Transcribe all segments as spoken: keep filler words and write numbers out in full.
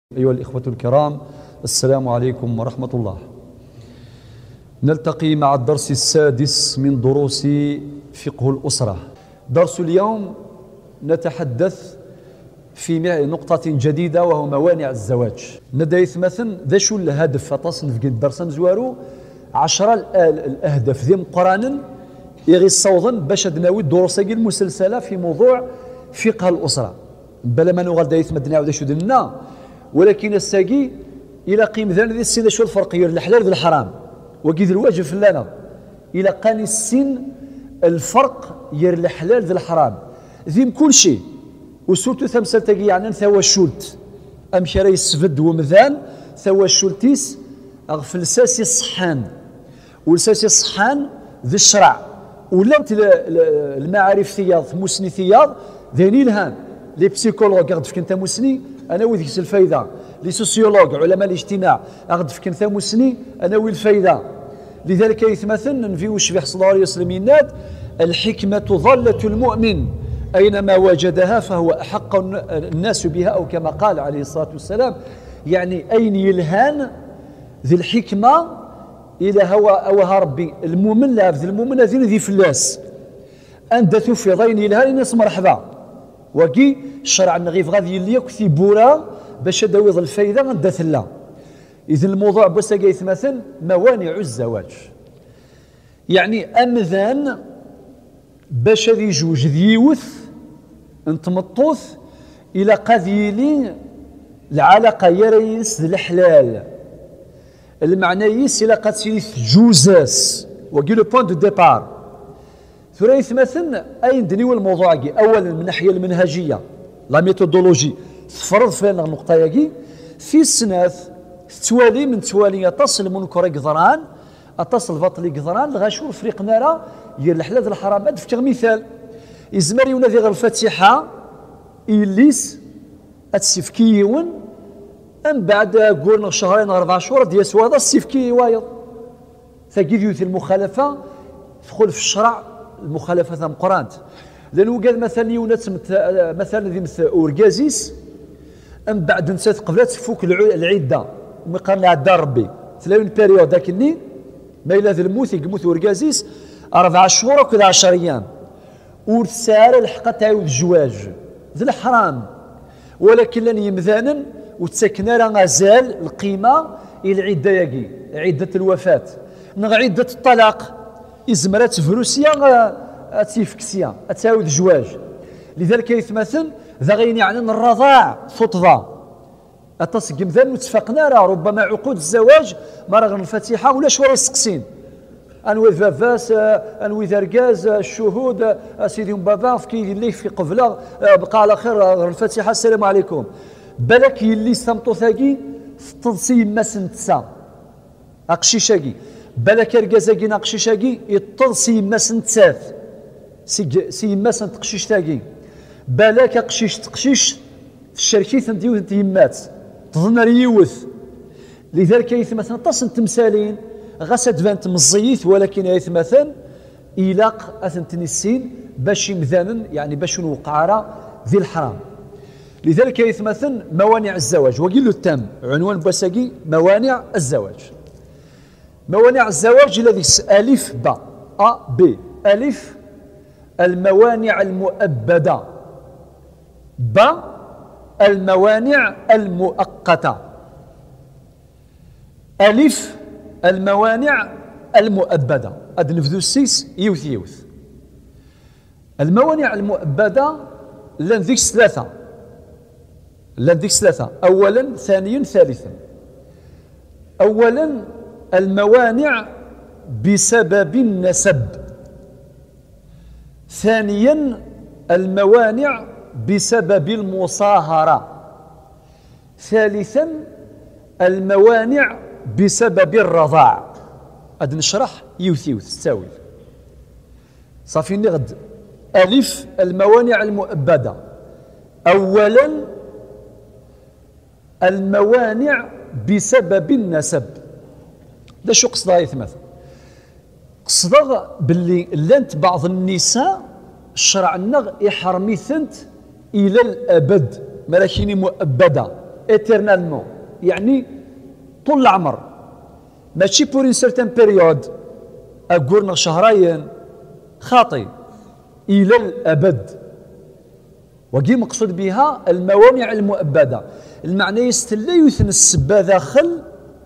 أيها الإخوة الكرام، السلام عليكم ورحمة الله. نلتقي مع الدرس السادس من دروس فقه الأسرة. درس اليوم نتحدث في نقطة جديدة وهو موانع الزواج. ندايث مثلا ذا شو الهدف تصنف قد درس مزوارو عشرة الأهداف ذي مقرانا يغي الصوضن باش دناوي الدروس المسلسلة في موضوع فقه الأسرة. بلا ما نغال دايث مدنا وذا شو دنا، ولكن الساقي الى قيم ذلك ذي السن شو الفرق بين الحلال والحرام وكيد الواجب في لنا الى قاني السن الفرق ير الحلال ذي الحرام ذي كل شيء وسورتو ثمسه تاقي يعني ثوا الشولت امشي راه يسفد ومذان ثوا الشولتيس اغفل ساسي الصحان والساسي الصحان ذي الشرع ولا المعارف ثياض مسني ثياض ذيني الهان لي بسيكولوج قد فك انت مسني انا وذيك الفايده لي سوسيولوج علماء الاجتماع اغد فك انت مسني انا وي الفايده. لذلك يتمثل نفيو شبيح صلى الله عليه وسلم الحكمه ضاله المؤمن اينما وجدها فهو احق الناس بها، او كما قال عليه الصلاه والسلام يعني اين يلهان ذي الحكمه الى هو اوها ربي المؤمن لا ذي المؤمن ذي ذي فلاس اندث في ضين يلهان الناس مرحبا وكي الشرع النغيف غادي يلي كثي بورا باش داويض الفايده غندث لا. اذا الموضوع بس يتمثل موانع الزواج، يعني امذان باش ذي جوج ذي يوث انتمطوث الى قذيلي العلاقه يريس الحلال المعنى يس الى قد سيث جوزاس وكي لو بوين دو ديبار ثرا يتمثل اين دنيو الموضوع كي اولا من الناحيه المنهجيه لا ميثودولوجي تفرض فينا النقطه ياكي في السناث توالي من توالي تصل منكر قدران اتصل بطل قدران الغاشور فريقنا راه يا الحلال الحرامات في مثال يزمر ينادي غير الفاتحه إليس اتسفكيون ام بعد قولنا شهرين اربع شهور ديال سوادا السفكي وايض ثقيل المخالفه تدخل في الشرع المخالفه ثم قرانت لانه قال مثلا يونات مثلا ذي مثل اورغازيس ام بعد نسات قبلات تفوك العده مقارنه عدا ربي تلاقي البيريود ذاك الني ما الى ذي الموت يموت اورغازيس اربع شهور وكذا عشر ايام ورسال الحق تاعو الزواج ذي الحرام، ولكن لن يمذانا وتسكنا راه غازال القيمه الى العده ياكي عده الوفاه نغ عده الطلاق إزمرات فروسيا تيفكسيا تساوي الزواج. لذلك يتمثل ذا غين يعني الرضاع فطضة أتصق مثلا واتفقنا راه ربما عقود الزواج ما راه الفاتحة ولا شويه السقسين انوي فافاس انوي ذركاز الشهود سيدي بابا في اللي في قبله بقى على خير الفاتحة السلام عليكم بالك يلي استمطو ثاقي تنصي ما سنتسا اقشيشاكي بالك ركازاكي ناقشيشاكي يطلسي ما سنتساث سي ما سنتقشيش تاكي بالك قشيش تقشيش الشركيت نديو انت يمات تظن ريوث. لذلك يتمثل تصل تمثالين غاسا تبان تمزيث ولكن يتمثل إلاق أثنتني السين باش مذانا يعني باش نوقع ذي الحرام. لذلك يتمثل موانع الزواج وقيل له التام عنوان بوساقي موانع الزواج. موانع الزواج الذي ألف با أ ب ألف الموانع المؤبدة ب الموانع المؤقتة ألف الموانع المؤبدة أد نفذو السيس يوث يوث. الموانع المؤبدة لن ذيك ثلاثة لن ذيك ثلاثة أولا ثانيا ثالثا. أولا الموانع بسبب النسب، ثانيا الموانع بسبب المصاهرة، ثالثا الموانع بسبب الرضاع. أد نشرح يوث يوث تساوي صافي نغد. ألف الموانع المؤبدة، أولا الموانع بسبب النسب. ده شو قصدها يتمثل؟ قصدها باللي لانت بعض النساء الشرع النغ يحرمي ثنت الى الابد ملاكيني مؤبده éternellement يعني طول العمر ماشي بور ان سيرتان بيريود اقولنا شهرين خاطي الى الابد. وكي مقصود بها الموانع المؤبده المعنى يستلا يثن السبا داخل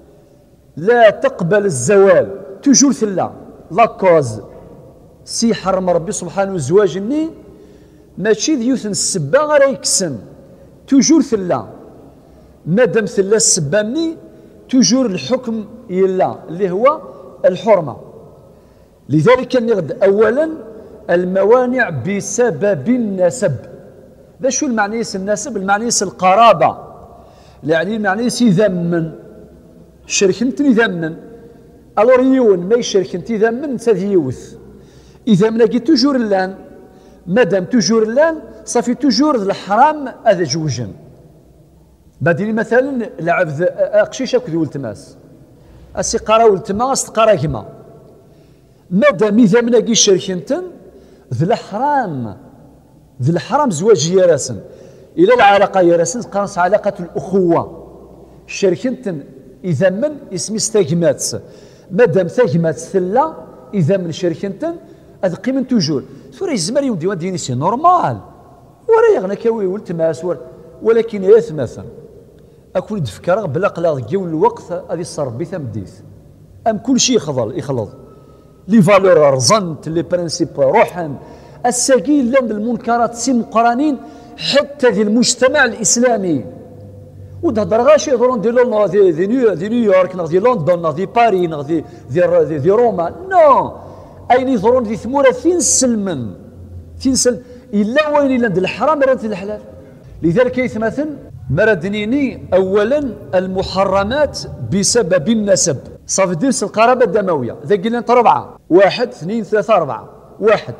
لا تقبل الزوال توجور ثلا لا كوز سي حرم ربي سبحانه الزواج ني ماشي ذيوثن السبا غير يكسن توجور ثلا مادام ثلا السبا مني توجور الحكم يلا اللي هو الحرمه. لذلك نغد اولا الموانع بسبب النسب. ذا شو المعنى النسب؟ المعنى القرابه يعني المعنى يذمن شركنتني ذمن الور يون ما يشركنتي ذمن تذيوث اذا ملاقي توجور اللان مادام توجور اللان صافي توجور الحرام هذا جوجن. بعدين مثلا العبد قشيش اكو ولتماس اسي قرا ولتماس تقرا كما مادام اذا ملاقي شركنتن ذي الحرام ذي الحرام زواج يراسن الى العلاقه يراسن قرص علاقه الاخوه شركنتن اذا من اسمي استجمات مادام تجمات ثلا اذا من شركنتن هذا قيمه توجور ثوري الزمر يودي وديني سي نورمال ولا يغنى كوي ولتماس ولكن يا مثلا اكون دفكر بلا قلاق جول الوقت هذه الصرف بثمديث ام كل شيء يخضل يخلط لي فالور رزنت لي برانسيب روحا الساقين لان المنكرات سي مقرانين حتى في المجتمع الاسلامي وتهضر غير شي يهضرون دي لون دي دي, نيو دي نيويورك ناخذ دي لندن ناخذ دي باري ناخذ دي دي, دي روما نو اين يهضرون دي ثموره فين سلمن فين سلم الا وين لاند الحرام راه الحلال. لذلك يتمثل مردنيني اولا المحرمات بسبب النسب صافي ديرس القرابه الدمويه ذا قلنا انت ربعه واحد اثنين ثلاثه اربعه. واحد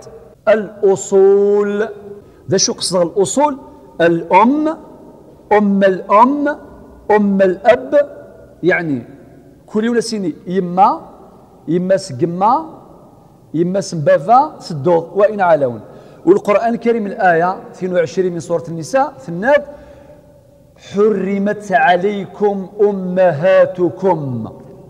الاصول ذا شو قصد الاصول؟ الام ام الام ام الاب يعني كل ولا سيني يما يما سقما يما سمبافا سدوض وان علون. والقران الكريم الايه اثنين وعشرين من سوره النساء في الناد حرمت عليكم امهاتكم.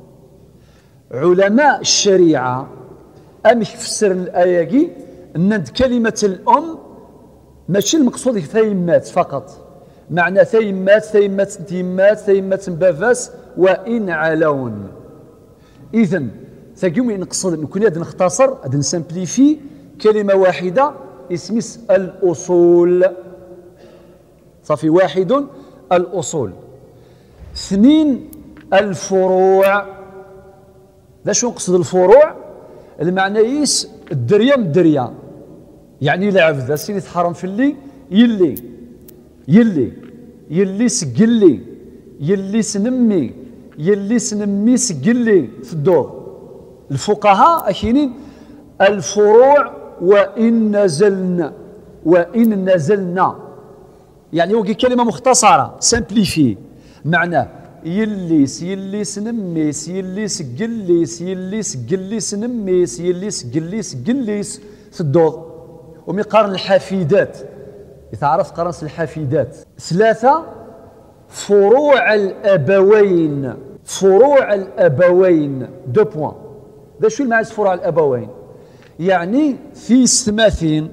علماء الشريعه ام يفسر الايه دي ان كلمه الام ماشي المقصود ثيمات فقط معنى ثيمات ثيمات تيمات ثيمات بافاس وان علون. اذا ثقيم نقصد نكون هذا نختصر هذا نسامبليفي كلمه واحده اسمس الاصول صافي. واحد الاصول. اثنين الفروع. ذا شو نقصد الفروع؟ المعنى يس الدريه من الدريه يعني العبد السيدي تحرم في اللي يلي يلي يلي سقلي يلي سنمي يلي سنمي سقلي في الدور. الفقهاء أكينين الفروع وإن نزلنا وإن نزلنا يعني هو كلمة مختصرة سامبليفي معناه يليس يليس نميس يليس قليس يليس قليس نميس يليس قليس قليس في الدور. ومن قرن الحفيدات يتعرف قرن الحفيدات. ثلاثة فروع الأبوين. فروع الأبوين دو بوان. ذا شو المعنى فروع الأبوين؟ يعني في ثماثين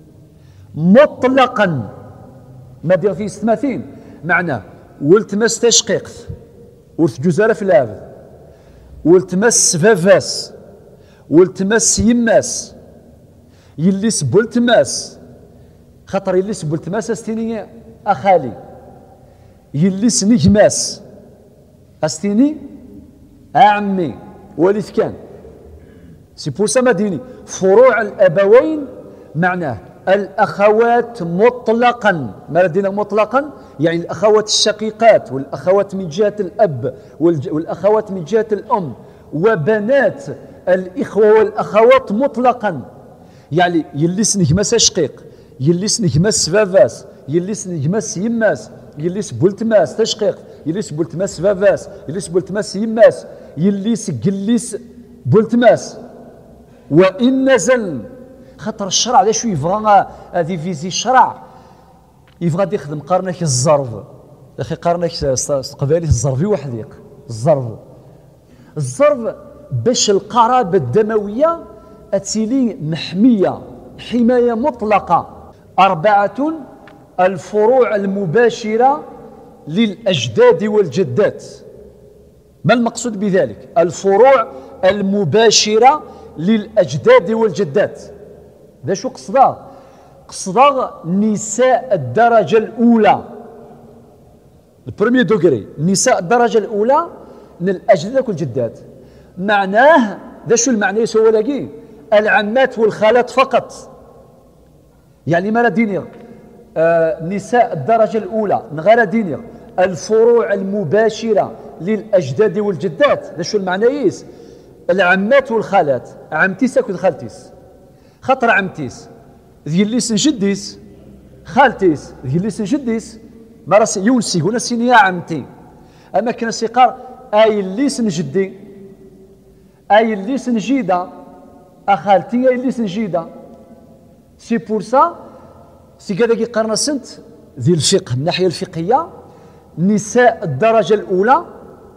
مطلقا ما دير في ثماثين معناه والتمس تشقيقت والتجوزالة في العبد والتمس فافاس والتمس يماس يلي سبو التماس خاطر يلي سبو التماس استيني اخالي يلي سنجماس استيني اعمي وليث كان سي بور سا مديني. فروع الابوين معناه الأخوات مطلقا ما لدينا مطلقا يعني الأخوات الشقيقات والأخوات من جهة الأب والأخوات من جهة الأم وبنات الإخوة والأخوات مطلقا يعني يلي نجمس شقيق يلي نجمس فافاس يلي نجمس يماس يلي بولتماس تشقيق يلي بولتماس فافاس يلي بولتماس يماس يلي قليس بولتماس. وإن نزل خاطر الشرع لا شو يبغى هذه فيزي الشرع يبغى يخدم قرنك الزرف اخي قارنك قبالي الزرفي وحديق الزرف الزرف باش القرابه الدمويه اتيلي محميه حمايه مطلقه. أربعة الفروع المباشره للاجداد والجدات. ما المقصود بذلك؟ الفروع المباشره للاجداد والجدات. ذا شو قصدها؟ قصدها نساء الدرجه الاولى، البروميي دوغري، نساء الدرجه الاولى من الاجداد والجدات. معناه ذا شو المعنى يسوى لاقي العمات والخالات فقط. يعني ما دينير آه نساء الدرجه الاولى نغير دينير الفروع المباشره للاجداد والجدات. ذا شو المعنى يس العمات والخالات. عمتيس اكل خالتيس، خاطر عمتيس ذي اللي سنجديس، خالتيس ذي اللي سنجديس، ما راس يونسي هنا سيني يا عمتي. اما كان سيقار اي اللي سنجدي، اي اللي سنجيده، اخالتي اي اللي سنجيده. سي بور سا سي كذا كي قرنا سنت ذي الفقه من الناحيه الفقهيه نساء الدرجه الاولى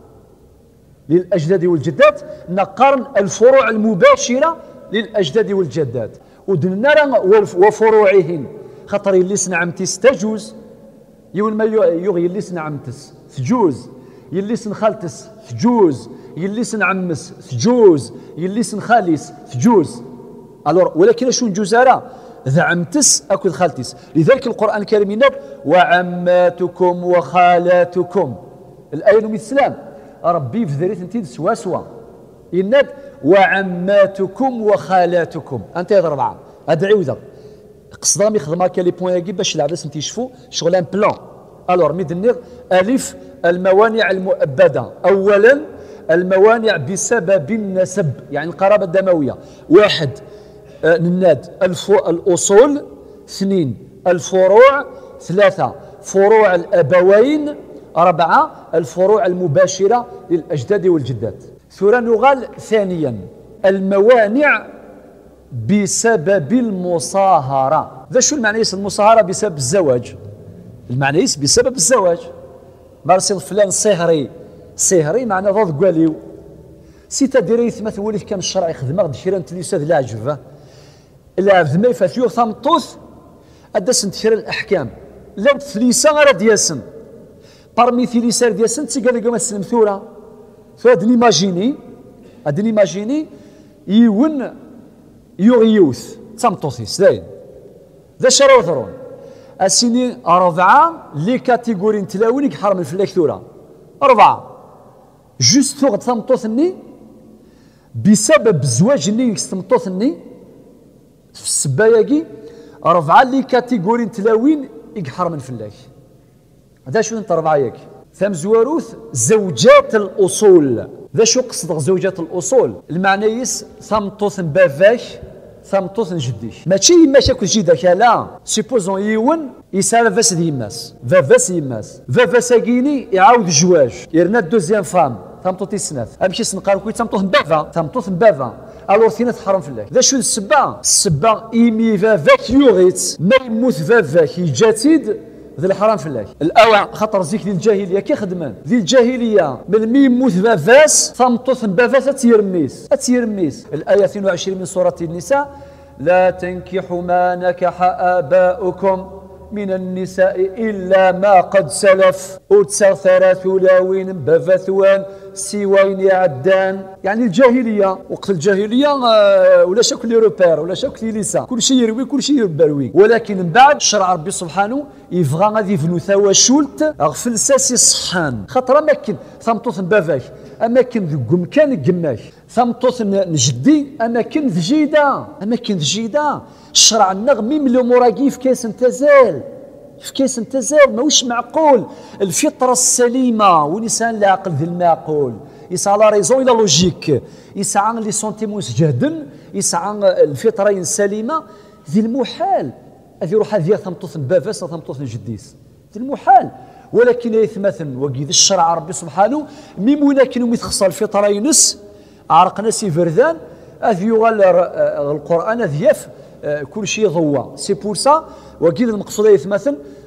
للاجداد والجدات نقارن الفروع المباشره للاجداد والجدات ودنا وفروعهن. خاطر اللي سنعمتيس تجوز يول ما يغي اللي سنعمتس تجوز، يلي سنخالتس تجوز، يلي سنعمس تجوز، يلي سنخاليس تجوز. الور ولكن شو نجوزارا ذا عمتس اكل خالتيس. لذلك القران الكريم يناد وعماتكم وخالاتكم. الايه نمي السلام ربي في ذريت انتي سوا سوا يناد وعماتكم وخالاتكم. انت هذا اربعه هذا عوده قصدهم يخدمها كلي بوين يجي باش العباس انت يشوفوا شغل ان بلان. الور ميدنيغ الف الموانع المؤبده. اولا الموانع بسبب النسب يعني القرابه الدمويه. واحد آه نناد الاصول. اثنين الفروع. ثلاثه فروع الابوين. أربعة الفروع المباشرة للأجداد والجدات. ثورة نغال ثانيا الموانع بسبب المصاهرة. ذا شو المعنى المصاهرة؟ بسبب الزواج. المعنى بسبب الزواج. مرسل فلان صهري، صهري معنى ضد قاليو سيتا ديري ثمث وليف كان الشرع يخدم غد شيران تليساد العجفة العبد ما يفاتيو ثمطوث أدس نتشير الأحكام لا تثليسا غير دياسن parmi ثليسار دياسن تسي قال لك سلم ثورة فهاد نيماجيني هاد نيماجيني يون يوغيوث ثمطوثيس داين ذا شراو ثرون السنين أربعة لي كاتيجوري نتلاونيك حرم الفلاك ثورة أربعة جوست ثوغد ثمطوثني بسبب زواج ني ثمطوثني في السباياكي أربعة لي كاتيجوري نتلاوين يحرم الفلاك. هذا شو انت أربعة ياك ثم زواروث زوجات الأصول. ذا شو قصد زوجات الأصول؟ المعنى يس ثمطوث بافاك ثمطوث جديك ماشي يما شاكل جيدك لا سيبوزون يون يسال فاس ديماس فافاس يماس فافاس كيني يعاود الزواج يرنا دوزيام فام ثمطوث السناف امشي سنقال كوي ثمطوث بافا ثمطوث بافا الور ثينا تحرم في الله. ذا شو السبه؟ السبه ايمي فافاك يوغيت ما يموت فافاك يجاتيد ذي الحرام في الله. الاوع خاطر زيك ذي الجاهليه كي خدمان ذي الجاهليه من مي يموت فافاس ثمطوث بافاس اتيرميس اتيرميس. الايه اثنين وعشرين من سوره النساء لا تنكحوا ما نكح آباؤكم من النساء إلا ما قد سلف أتسغ ثلاوين بفثوان سيوين يعدان. يعني الجاهلية وقت الجاهلية آه ولا شك لي روبير ولا شك لي لسا كل شيء يروي كل شيء يبروي. ولكن من بعد شرع ربي سبحانه يبغى غادي فنو ثوا شولت غفل ساسي صحان خاطر أماكن ثمطوث بافاك أماكن ذو مكان قماك ثمطوث نجدي أماكن ذجيدة أماكن ذجيدة. الشرع النغمي من الأموراكي في كاس تزال في كاس تزال ماهوش معقول. الفطرة السليمة ونسان العقل ذي المعقول يسعى لا ريزون إلى لوجيك يسعى لي سونتيموس جهدا يسعى الفطرة السليمة ذي المحال هذه يروح هذه ثمطوث بافاس ثمطوث جديس ذي المحال. ولكن يثمثن وقيد الشرع ربي سبحانه ميم ولكن وميتخصى الفطرة ينس عرقنا سي فردان هذ يغال القرآن هذ يف كل شيء ضوى. سي بور سا وقيد المقصود يثمثن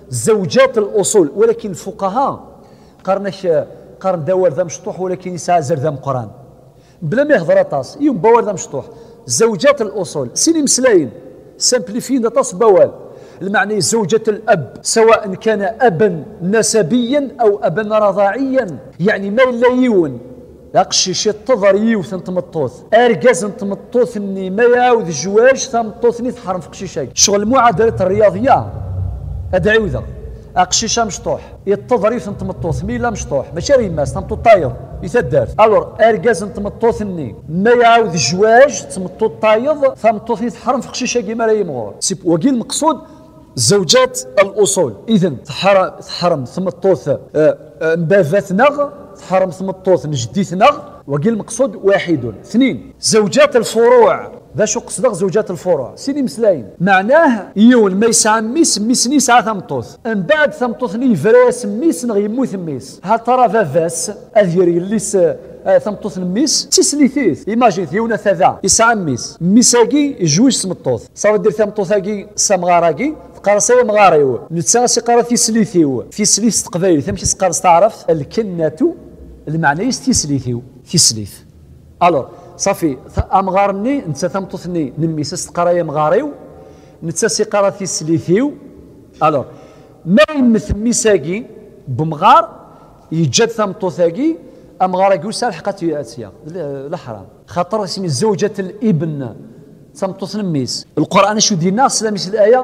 زوجات الأصول، ولكن الفقهاء قرنش قرن داور ذا مشطوح ولكن يسعى زر ذا مقران بلا ما يهضر طاس يوم باور ذا مشطوح. زوجات الأصول سيني مسلاين سامبليفين طاس بوال المعني زوجة الأب سواء كان أبا نسبيا أو أبا رضاعيا، يعني ما لا يون لاقشي شي تظهر يوث نتمطوث اركاز نتمطوث اني ما يعاود الجواج تمطوثني تحرم في قشيشاي شغل المعادلات الرياضيه هذا عوده اقشيشه مشطوح يتظريف نتمطوث ميلا مشطوح ماشي ريماس تمطو طايض يتدار الور اركاز نتمطوث اني ما يعاود الجواج تمطو طايض تمطوثني تحرم في قشيشه كيما راهي مغور وكي المقصود زوجات الاصول. اذا تحرم تحرم تمطوث مبافاتنا تحرم ثمطوث نجديتنا وقيل المقصود واحد. اثنين زوجات الفروع ذا شو قصدك زوجات الفروع سيدي مسلاين معناه يون ما يسعى ميس ميسني ساعة ثمطوث من بعد ثمطوثني فراس ميس نغي يموت ميس ها ترى فافاس اذيري ليس ثمطوث ميس تسليثيث ايماجين يونا ثذا يسعى ميس ميساكي جوج ثمطوث صافي دير ثمطوثاكي سامغاراكي قرصي مغاريو نتساسي قرا في سليثيو في سليث تقبايل ثمشي سقرص تعرف الكنة المعنى يستيسليثيو تيسليث الور صافي امغارني نتا ثمطوثني نميس استقرايا مغاريو نتساسي قرا في سليثيو الور ما يمث ميساكي بمغار يجد ثمطوثاكي امغارك يسال حقات ياتيا لا حرام خاطر اسمي زوجة الابن ثمطوث نميس القران شو دينا سلاميس الايه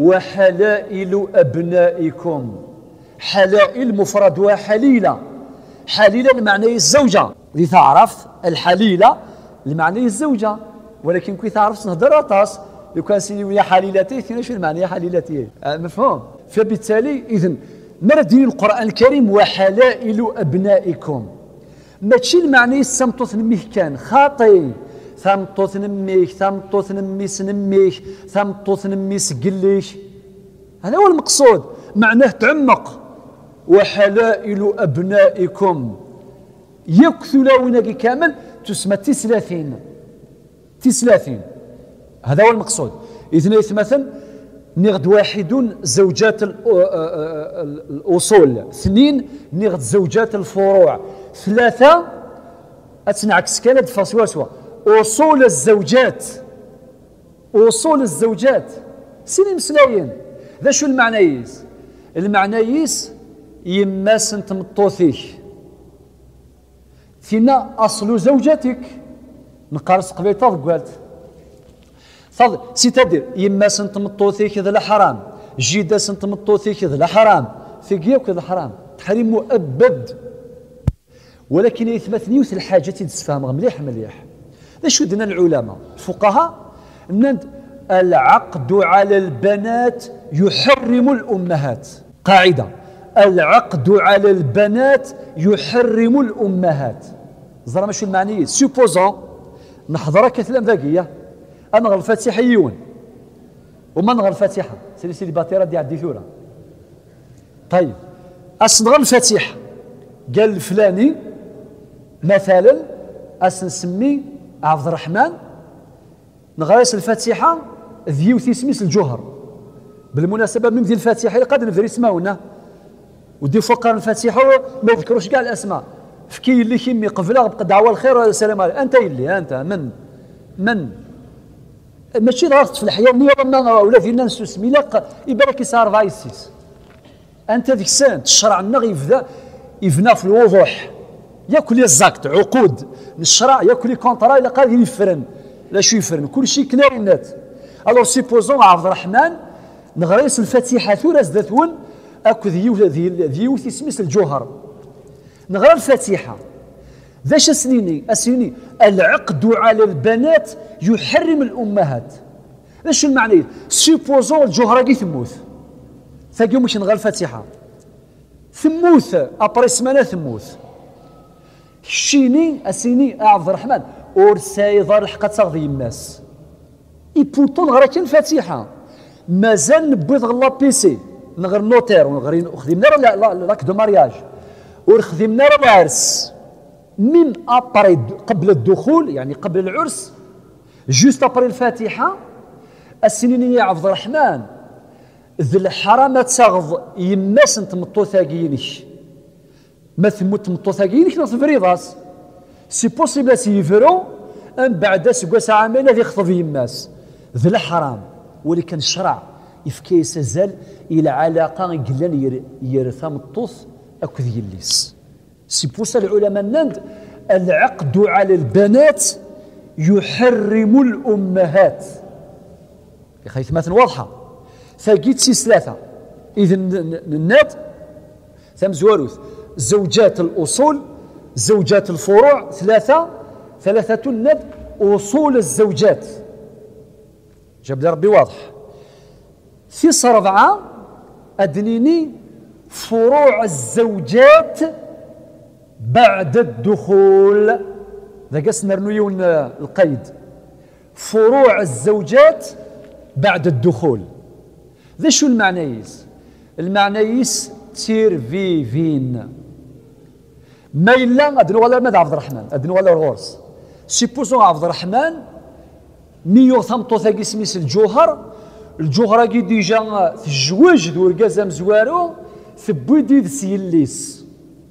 وحلائل ابنائكم حلائل مفرد وحليله حليله المعنى الزوجه اللي تعرف الحليله المعنى الزوجه ولكن كي تعرف نهضر طاس لو كان سيدي ويا حليلتي ثاني شو المعنى حليلتي مفهوم. فبالتالي اذا مردين القران الكريم وحلائل ابنائكم ماشي المعنى السمطوث نميه كان خاطي ثمطوث نميك ثمطوث نميس نميك ثمطوث نميس قليش هذا هو المقصود معناه تعمق وحلائل ابنائكم يكثلاونك كامل تسمى تسلاثين تسلاثين هذا هو المقصود. اذن مثلا نغد واحد زوجات الاصول اثنين نغد زوجات الفروع ثلاثه اتنعكس كانت فسواسوا اصول الزوجات اصول الزوجات سيني مسلاين ذا شو المعنييس المعنييس يماس انت مطوثيك فينا اصل زوجتك نقارس قبيل طاف قالت فضل سيتادير يماس انت مطوثيك هذا لا حرام جيداس انت مطوثيك هذا لا حرام في قياك هذا حرام تحريم مؤبد ولكن يثبت نيوث الحاجه تتفهم مليح مليح. شو دنا العلماء الفقهاء نند العقد على البنات يحرم الامهات قاعده العقد على البنات يحرم الامهات زرا ماشي المعني سوبوزون نحضر كثلام ذاكيه انا غير الفاتحه يون وما نغير الفاتحه سيدي سيدي باتيرا دي عدي ثوره طيب اصنغ الفاتحه قال الفلاني مثلا اسنسمي عبد الرحمن نغرس الفاتحه ذيو تيسميس الجوهر بالمناسبه من ذي الفاتحه اللي قادر نفدر يسمعونا ودي فوق الفاتحه ما يذكروش كاع الاسماء فكي اللي كيمي قبله بقى دعوه الخير السلام عليكم انت اللي انت من من ماشي غلط في الحياه نيرنا ولا فينا نسمي لا يبارك يسار فايسيس انت ذيك السنه الشرع النغ يفدا يفنى في الوضوح ياكل الزاكت عقود الشرع ياكل كونطرا الا قادر يفرن لا شو يفرن كل شيء كلارينات. الوغ سيبوزون عبد الرحمن نغريس الفاتحه ثورة ذاتون اكو ذيو ذيو تسميس الجوهر نغرى الفاتحه ذاش سنيني اسنيني العقد على البنات يحرم الامهات ايش المعنى سيبوزون الجوهره كي ثموث ثاقي مش نغرى الفاتحه ثموث ابري سمانه ثموث شيني اسيني عبد الرحمن اور سايضر الحق تاخذ يماس اي بوطون غير كان الفاتحه مازال نبيض غلا بيسي نغير نوتير ونغير خدمنا لا لاك دو مارياج ورخدمنا العرس من ابري قبل الدخول يعني قبل العرس جوست ابري الفاتحه السنين يا عبد الرحمن ذي الحرام تاغض يماس تمطو ثاقينيك ما ثموت تمطو ثاقينيك ناس فريضاس سي بوسيبل سيفرو ان بعد سكواس عامين هذي يخطب يماس ذي الحرام ولكن الشرع يفكي سزال الى علاقه قلان يرثى مطوث اكو ذي الليس سي بوسا العلماء النند العقد على البنات يحرم الامهات يا خيث مثلا واضحه ثاقيت سي ثلاثه اذا الناد ثم زواروث زوجات الاصول زوجات الفروع ثلاثه ثلاثه الناد اصول الزوجات جاب لي ربي واضح في ربعه ادنيني فروع الزوجات بعد الدخول ذا قسنا رنويون القيد فروع الزوجات بعد الدخول ذا شو المعنيس المعنيس تير في فين ما إلا أدنو ولا ماذا عبد الرحمن أدنو ولا الغورس سيبوسو عبد الرحمن ميو ثمطو ثاقي سميس الجوهر الجوهر كي ديجا تجوج ذو القزم زوارو ثبودي ذ سيليس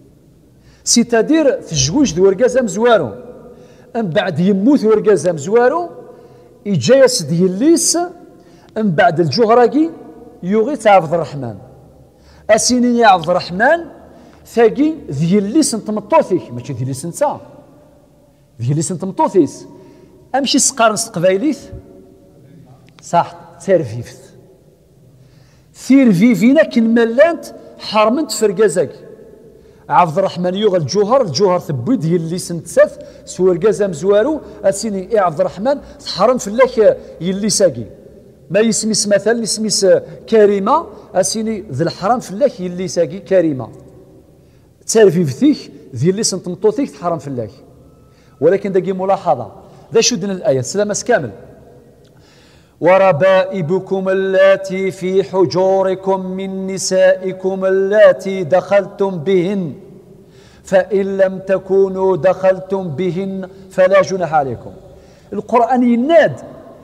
سيتادير تجوج ذو القزم زوارو من بعد يموت ورقازام زوارو يجايس دياليس من بعد الجهراكي يغي تاع عبد الرحمن اسيني يا عبد الرحمن ثاقي دياليس نتمطوثيك ماشي دياليس نتا دياليس نتمطوثيس امشي سقارن قبايليث صح تيرفيفت ثير فيفينا كن ملانت حرمنت فرقازاك عبد الرحمن يوغ الجوهر الجوهر ثبوي ديال اللي سنتساث سوى القزام زوارو اسيني اي عبد الرحمن تحرم فلاك يلي ساقي ما يسميس مثلا يسميس كريمه اسيني ذي الحرام فلاك يلي ساقي كريمه تعرفي فيك ديال اللي سنتمطوثيك تحرم فلاك ولكن داكي ملاحظه ذا شو دنا الايه سلامس كامل وربائبكم اللاتي في حجوركم من نسائكم اللاتي دخلتم بهن فإن لم تكونوا دخلتم بهن فلا جناح عليكم. القرآن يناد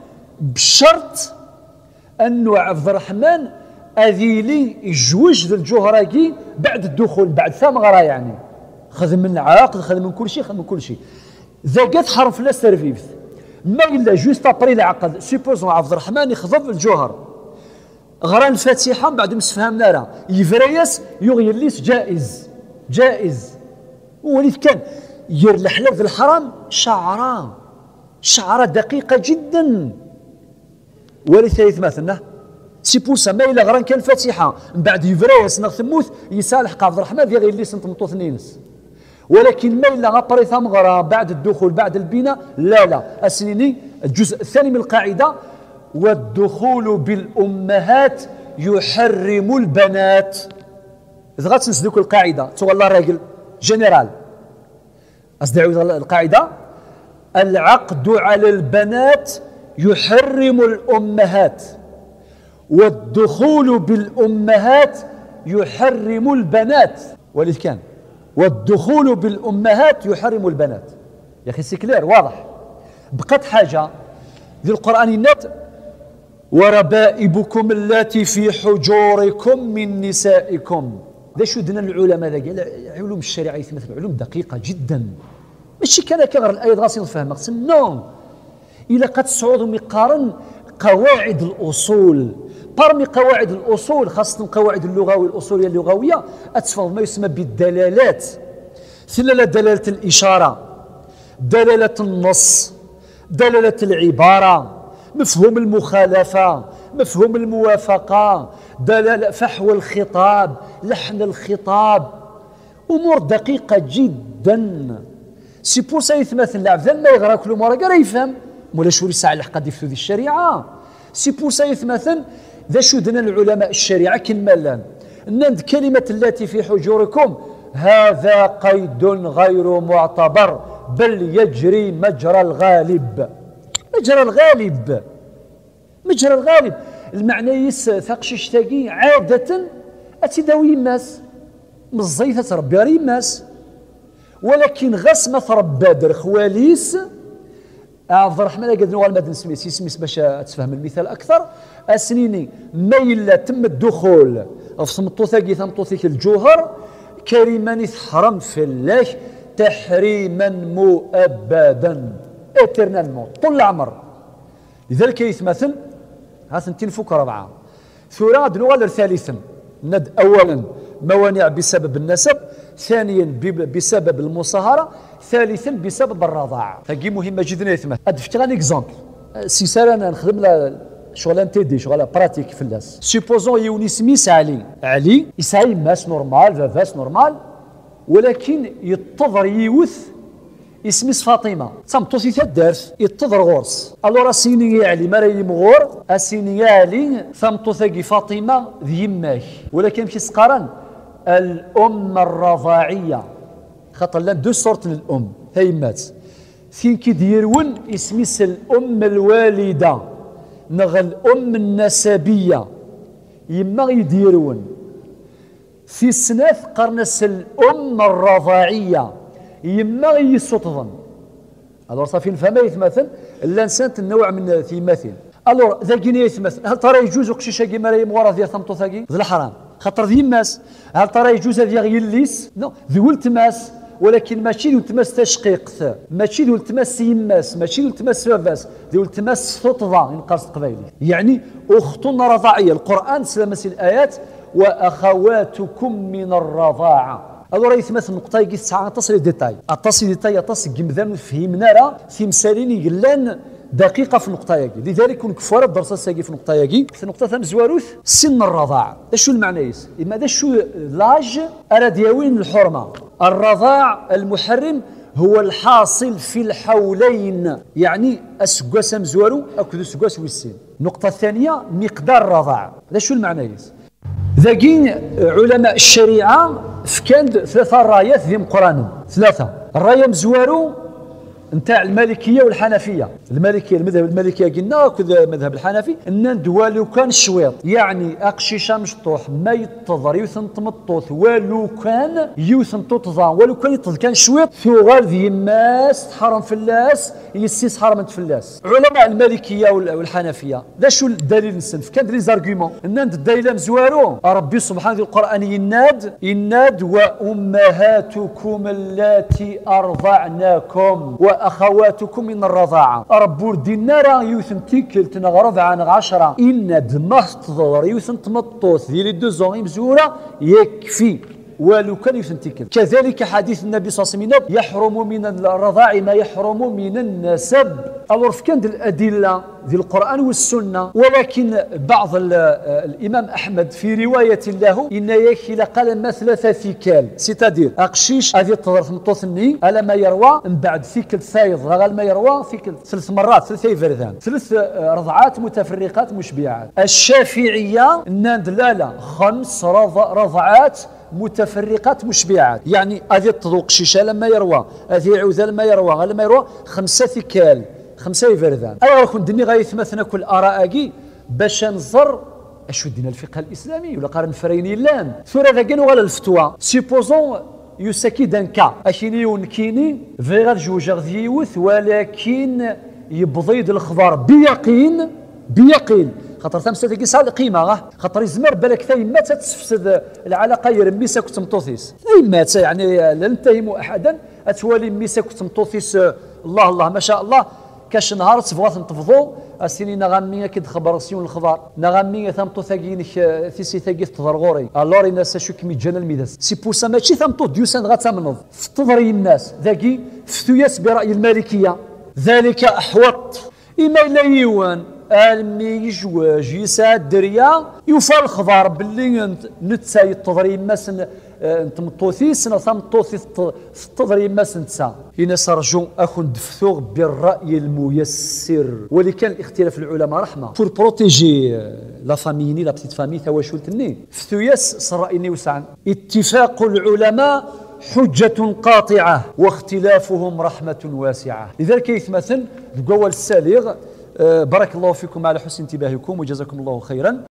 بشرط أنه عبد الرحمن أذيلي يجوج ذا الجهراكي بعد الدخول بعد ثمغرة يعني خذ من عقد خذ من كل شيء خذ من كل شيء ذا قد حرف لا سيرفيف ما إلا جوست أبري العقد سيبوزون عبد الرحمن يخضب الجوهر غران الفاتحة بعد مسفهم نارا يفريس يغي الليس جائز جائز وليد كان ير الحلال في الحرام شعرة شعرة دقيقة جدا وليد ثالث مثلا سيبوسا ما إلا غران كان الفاتحة من بعد يفريس نغثموث يسالح عبد الرحمن يغي الليس نتمطو ثنينس ولكن ما إلا غابري ثمغرة بعد الدخول بعد البناء لا لا أسنيني الجزء الثاني من القاعدة والدخول بالأمهات يحرم البنات إذا غاتنس نسدوك القاعدة تولى الراجل جنرال أصدعوا القاعدة العقد على البنات يحرم الأمهات والدخول بالأمهات يحرم البنات ولذ كان والدخول بالأمهات يحرم البنات يا أخي سيكلير واضح بقت حاجة ذي القرآن النت وربائبكم اللاتي في حجوركم من نسائكم ذا شو دنا العلماء ذا علوم الشريعة مثل علوم دقيقة جدا ماشي كان كغير الآية غاسي نفهمها نو إلا قد صعود مقارن قواعد الأصول برمي قواعد الأصول خاصة قواعد اللغوية الأصولية اللغوية أتفضل ما يسمى بالدلالات ثلاثة دلالة الإشارة دلالة النص دلالة العبارة مفهوم المخالفة مفهوم الموافقة دلالة فحوى الخطاب لحن الخطاب أمور دقيقة جدا سي بور سا يتمثل العبد ما يغرى كل مرة قرا يفهم مولا شوري ساعة لحقا دي في الشريعة سي بور سا يتمثل ذا شو دنا العلماء الشريعة كالملان نند كلمة التي في حجوركم هذا قيد غير معتبر بل يجري مجرى الغالب مجرى الغالب مجرى الغالب المعنى يس ثقش اشتاقي عادة أتداوي يماس مزيثة تربي يا يماس ولكن غاس ما تربى در خواليس عبد الرحمن قد نوال مدن سميس يسميس باش تفهم المثال اكثر. اسنيني ميلا تم الدخول في ثمطوثاكي ثمطوثيك الجوهر كريمان يتحرم في الله تحريما مؤبدا اترنالمون طول العمر. لذلك يتمثل ها ثنتين فوق ربعه. ثورة نوال ثالثا ند اولا موانع بسبب النسب، ثانيا بسبب المصاهره، ثالثا بسبب الرضاعه. هذه مهمه جدا يتمثل. ادفت غير اكزومبل سيسار انا نخدم لا شغل انتي دي شغل براتيك في الناس. سيبوزون يوني سميس علي، علي يسعي ماس نورمال فافاس نورمال، ولكن يتضر يوث اسميس فاطمه تمطوسي تاع الدارس يتضر غورس. الورا سيني علي ما راهي مغور اسيني علي ثمطوثاكي فاطمه ذي يماك، ولكن ماشي سقران الام الرضاعيه خاطر لا دو سورت للام هي مات فين كي ديرون اسميس الام الوالده نغ الام النسبيه يما يديرون في سناث قرنس الام الرضاعيه يما يسطظن. الور صافي نفهم يتمثل لا نسانت النوع من ثماثل. الور ذاك يتمثل هل ترى يجوز قشيشه كيما راهي مغوره ديال ثمطوثاكي ذي الحرام خاطر ذي ماس. هل ترى يجوز هذا يليس نو ذي ولت ماس، ولكن ماشي ذو التماس تشقيق، ماشي ذو التماس يماس، ماشي ذو التماس فافاس، ذو التماس سطضه ينقص قبيلي يعني اختنا رضاعيه. القران سلامس الايات واخواتكم من الرضاعه. هذا راه يتمثل نقطه يجي تسعه تصل ديتاي اتصل ديتاي تصل كمذان فهمنا راه في مسالين يقلان دقيقه في النقطه يجي. لذلك كون كفاره الدرس ساقي في النقطه يجي في النقطه ثم زواروث سن الرضاعه. شو المعنى يس اما دا شو لاج اراد يوين الحرمه. الرضاع المحرم هو الحاصل في الحولين يعني اسكواس مزوارو اكو اسكواس والسين. النقطه الثانيه مقدار الرضاعه. هذا شو المعنى يس ذاكين علماء الشريعه فكان ثلاثه رايات ذي مقرانهم ثلاثه. الرايه مزوارو نتاع المالكيه والحنفيه. المالكيه المذهب المالكيه قلنا كذا المذهب الحنفي ان دوالو كان شويط يعني اقشيشه مشطوح ما يتضر يوثن تمطوث والو كان يوثن تطضان والو كان يتضر كان شويط في غير ذي ماس حرم فلاس يسيس حرم فلاس. علماء المالكيه والحنفيه ذا شو الدليل نسنف كان لي زارغيومون ان الدليل مزوارو ربي سبحانه في القران يناد يناد وامهاتكم اللاتي ارضعناكم واخواتكم من الرضاعه. ربور دينارا يوثن تيكل تنغرض عن عشرة ان دمه تضر يوثن تمطوث ديال الدوزون مزوره يكفي ولو كان يوثن تيكل. كذلك حديث النبي صلى الله عليه وسلم يحرم من الرضاع ما يحرم من النسب. الور كان الادله ديال القران والسنه، ولكن بعض الامام احمد في روايه له ان يكفي قال ما ثلاثه ثيكال سيتادير اقشيش هذه تضر ثمطوثني على ما يروى من بعد ثيكل ثايض غال ما يروى ثيكل ثلاث مرات ثلاثه فردان ثلاث رضعات متفرقات مشبعات. الشافعيه ناند لا لا خمس رضعات متفرقات مشبعات يعني هذه تذوق شيشه لما يروى هذه عوذه لما يروى لما يروى خمسه ثكال خمسه فردان. انا راكم دني غايتمثلنا كل اراء باش نزر اشو دينا الفقه الاسلامي ولا قارن فريني لان ثورة ذا كانوا على الفتوى سيبوزون يسكي دنكا اشيني ونكيني فيغا جوج غذيوث ولكن يبضيد الخضار بيقين بيقين خاطر ثمسه تاكي سال قيمه خاطر يزمر بالك ثاي ما تتفسد العلاقه يرميسا كنت مطوثيس اي مات يعني لا نتهم احدا اتوالي ميسا كنت مطوثيس الله الله ما شاء الله كاش نهار تبغى تنتفضوا السنين غاميه كي خبرسيون الخضار نغاميه ثمطو ثاقينك في سي ثاقي تضر غوري الور الناس شو كمي جانا الميداس سي بوسا ماشي ثمطو ديوسان غاتمنض تضري الناس ذاكي فتوياس براي المالكيه ذلك احوط اما الا يوان المي يجواج يسعد دريا يوفى الخضار باللي نتسا يتضري ماسن نتمطوثيس نتمطوثيس تضري ماسن نتسا هنا سرجو اخو ندفثوغ بالراي الميسر ولي كان الاختلاف العلماء رحمه بور بروتيجي لا فاميني لا بتيت فامي ثوا شولتني فتوياس سرائني وسعا اتفاق العلماء حجة قاطعة واختلافهم رحمة واسعة. لذلك يتمثل القول السالغ. بارك الله فيكم على حسن انتباهكم وجزاكم الله خيرا.